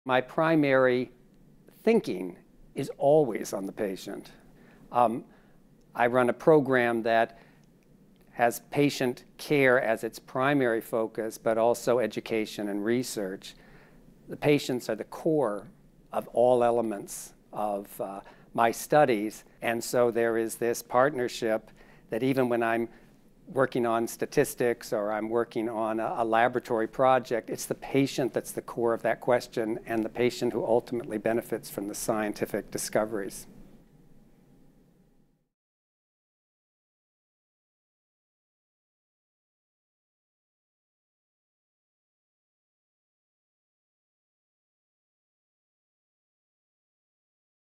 My primary thinking is always on the patient. I run a program that has patient care as its primary focus, but also education and research. The patients are the core of all elements of my studies, and so there is this partnership that even when I'm working on statistics or I'm working on a laboratory project, it's the patient that's the core of that question and the patient who ultimately benefits from the scientific discoveries.